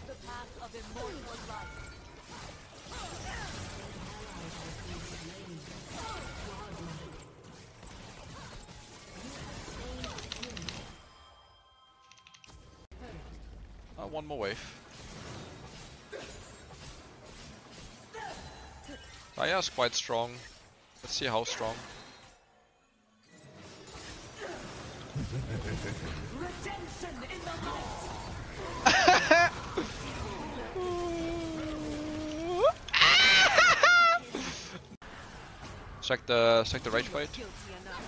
One more wave. Taya's quite strong. Let's see how strong. Check the rage bait.